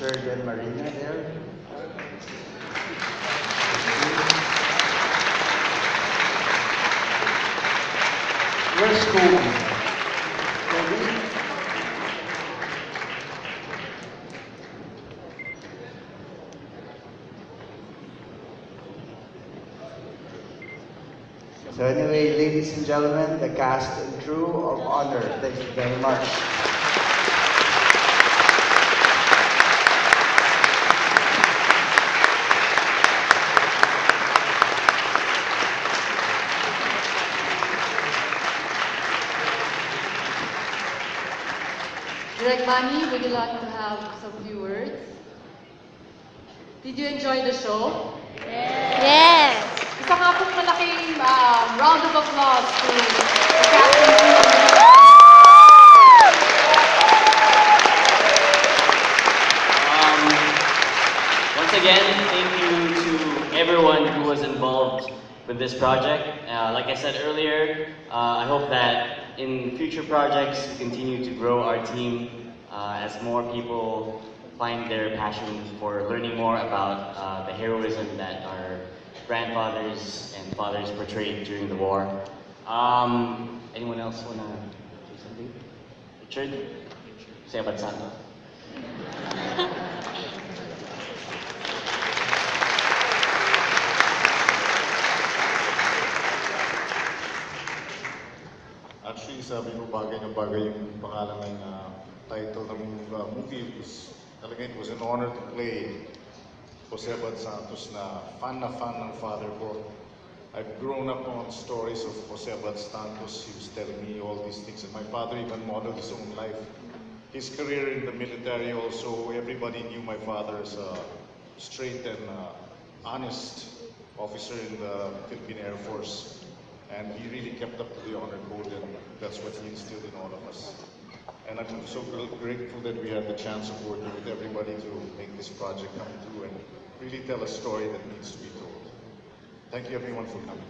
Richard and Marina there. Where's Kobe? Kobe? So anyway, ladies and gentlemen, the cast and crew of Honor, thank you very much. Direk Manny, would you like to have some few words? Did you enjoy the show? Yes! Isa nga pong malaking round of applause to the cast and crew. Once again, thank you to everyone who was involved with this project. Like I said earlier, I hope that in future projects we continue to grow our team as more people find their passion for learning more about the heroism that our grandfathers and fathers portrayed during the war. Anyone else want to say something? Richard? Sabat Santo. Actually, sabi ko bagay na bagay yung pangalan ng title ng movie. It was an honor to play Jose Abad Santos na fan ng father ko. I've grown up on stories of Jose Abad Santos. He was telling me all these things, and my father even modeled his own life. His career in the military also, everybody knew my father as a straight and honest officer in the Philippine Air Force. And he really kept up to the honor code, and that's what he instilled in all of us. And I'm so grateful that we had the chance of working with everybody to make this project come through and really tell a story that needs to be told. Thank you everyone for coming.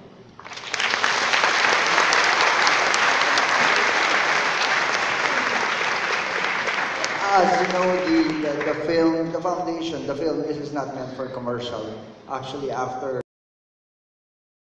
As you know, the film, the foundation, the film, this is not meant for commercial. Actually, after